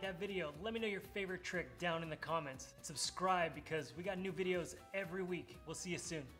that video. Let me know your favorite trick down in the comments. Subscribe because we got new videos every week. We'll see you soon.